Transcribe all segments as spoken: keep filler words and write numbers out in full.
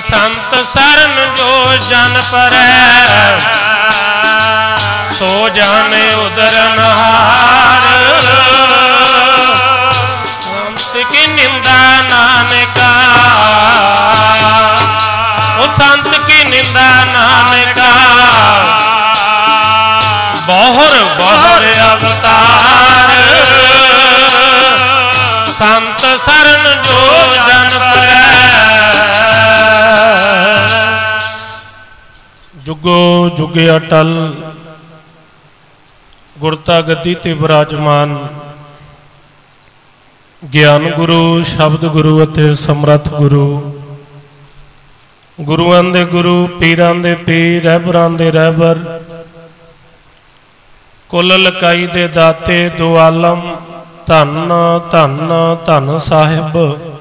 संत सरन जो जन परै सो जाने उदर नहार। संत की निंदा नानका ओ संत की निंदा नानका बहुर बहुर अवतार। संत सरन जो जन परै जुगो जुगे अटल गुरता गद्दी ते विराजमान ज्ञान गुरु शब्द गुरु अते समर्थ गुरु गुरुआं दे गुरु पीरां दे पीर रहबरां दे रहबर कुल लकाई दे दाते दो आलम धन धन धन साहिब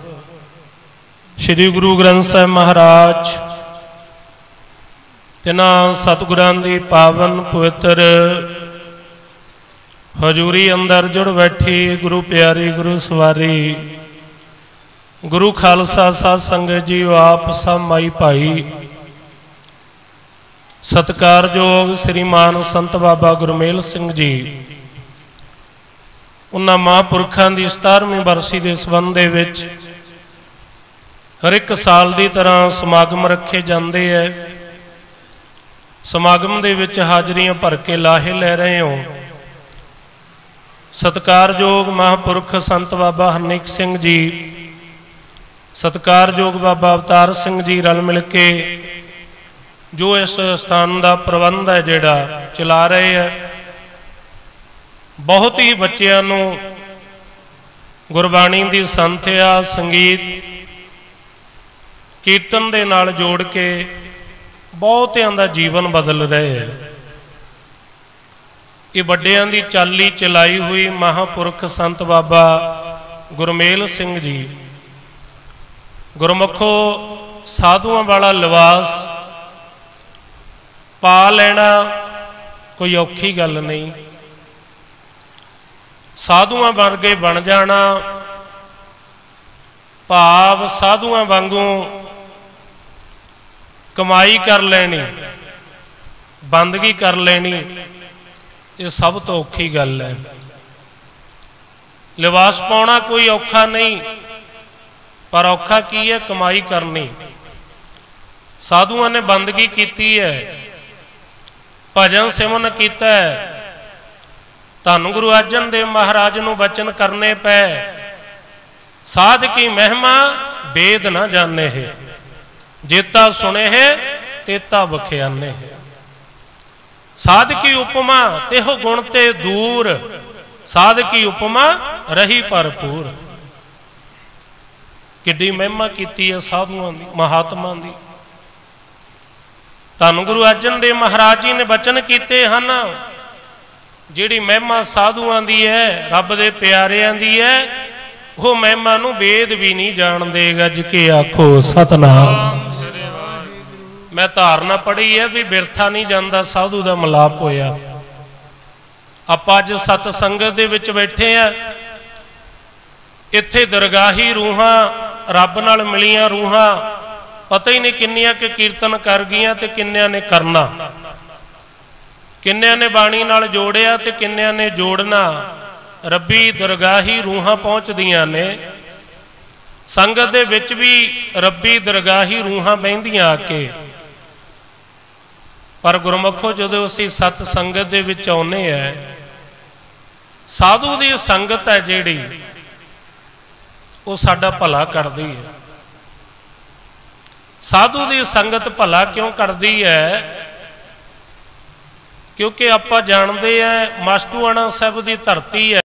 श्री गुरु ग्रंथ साहिब महाराज तिन्हां सतगुरां दी पावन पवित्र हजूरी अंदर जुड़ बैठी गुरु प्यारी गुरु सवारी गुरु खालसा साध संगत जी आप सब माई भाई सत्कारयोग श्रीमान संत बाबा गुरमेल सिंह जी उन्हां महापुरखां दी सतारवीं बरसी के संबंध दे विच हर एक साल की तरह समागम रखे जाते हैं। समागम दे विच हाजरियां भर के लाहे लै रहे हो। सत्कारयोग महापुरख संत बाबा हरनेक सिंह जी सत्कारयोग बाबा अवतार सिंह जी रल मिल के जो इस स्थान का प्रबंध है जिहड़ा चला रहे हैं। बहुत ही बच्चों नूं गुरबाणी की संथया संगीत कीर्तन दे नाल जोड़ के बहुतियां दा जीवन बदल रहे हैं। ये वड्डियां दी चाली चलाई हुई महापुरख संत बाबा गुरमेल सिंह जी गुरमुखो साधुआं वाला लिबास पा लेना कोई औखी गल नहीं। साधुआं वर्गे बन जाना भाव साधुआं वांगू कमाई कर लेनी बंदगी कर लेनी ये सब तो औखी गल है। लिबास पाउणा कोई औखा नहीं पर औखा की है कमाई करनी। साधुआं ने बंदगी की है भजन सिमरन किया है धन गुरु अर्जन देव महाराज नूं वचन करने पै साध की महिमा वेद ना जाने है जेता सुने है तेता बख्याने है। साध की उपमा तेहो गुण ते दूर साध की उपमा रही भरपूर। किड्डी महिमा की है साधुओं की महात्मा की। धन गुरु अर्जन देव महाराज जी ने वचन किए हैं जिहड़ी महिमा साधुआं दी है रब दे प्यारिआं दी है वो महिमा नूं वेद भी नहीं जान दे। गज के आखो सतनाम। मैं धारना पढ़ी है भी बिरथा नहीं जाता साधु का मिलाप होया। आपां अज सत संगत दे विच बैठे हैं इत्थे दरगाही रूहां रब नाल मिलियां रूहां पता ही नहीं किन्नियां के कीर्तन कर गईयां ते किन्नियां ने करना किन्नियां ने बाणी नाल जोड़िया ते किन्नियां ने जोड़ना। रब्बी दरगाही रूहां पहुंचदियां ने संगत दे विच भी रब्बी दरगाही रूहां बहिंदियां आके। पर गुरमुखो जदों असीं सत संगत दे विच आउंदे हैं साधु दी संगत है जिहड़ी वो साडा भला करदी है। साधु दी संगत भला क्यों करदी है क्योंकि आपां जाणदे हैं मास्टूआणा साहिब दी धरती है।